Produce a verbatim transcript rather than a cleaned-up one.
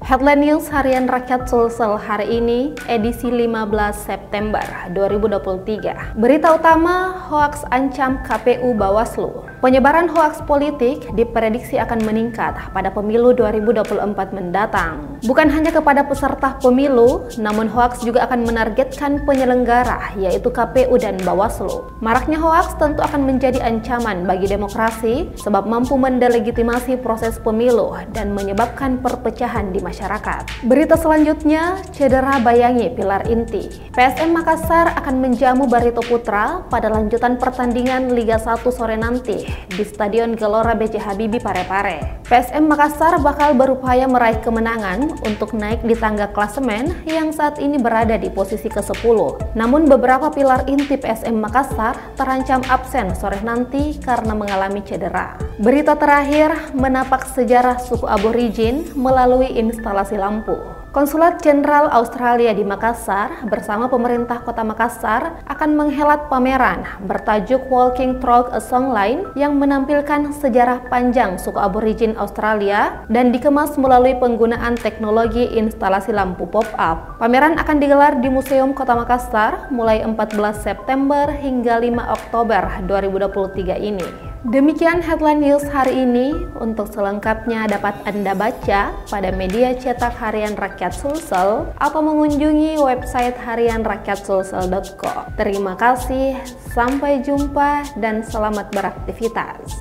Headline News Harian Rakyat Sulsel hari ini, edisi lima belas September dua ribu dua puluh tiga. Berita utama, hoaks ancam K P U Bawaslu. Penyebaran hoaks politik diprediksi akan meningkat pada pemilu dua ribu dua puluh empat mendatang. Bukan hanya kepada peserta pemilu, namun hoaks juga akan menargetkan penyelenggara, yaitu K P U dan Bawaslu. Maraknya hoaks tentu akan menjadi ancaman bagi demokrasi, sebab mampu mendelegitimasi proses pemilu dan menyebabkan perpecahan di masyarakat. Berita selanjutnya, cedera bayangi pilar inti. P S M Makassar akan menjamu Barito Putra pada lanjutan pertandingan Liga satu sore nanti di Stadion Gelora B J Habibie Parepare. P S M Makassar bakal berupaya meraih kemenangan untuk naik di tangga klasemen yang saat ini berada di posisi ke sepuluh. Namun beberapa pilar inti P S M Makassar terancam absen sore nanti karena mengalami cedera. Berita terakhir, menapak sejarah suku Aborigin melalui instalasi lampu. Konsulat Jenderal Australia di Makassar bersama pemerintah Kota Makassar akan menghelat pameran bertajuk Walking Through a Songline yang menampilkan sejarah panjang suku Aborigin Australia dan dikemas melalui penggunaan teknologi instalasi lampu pop-up. Pameran akan digelar di Museum Kota Makassar mulai empat belas September hingga lima Oktober dua ribu dua puluh tiga ini. Demikian headline news hari ini. Untuk selengkapnya dapat Anda baca pada media cetak Harian Rakyat Sulsel atau mengunjungi website harian rakyat sulsel dot com. Terima kasih, sampai jumpa dan selamat beraktivitas.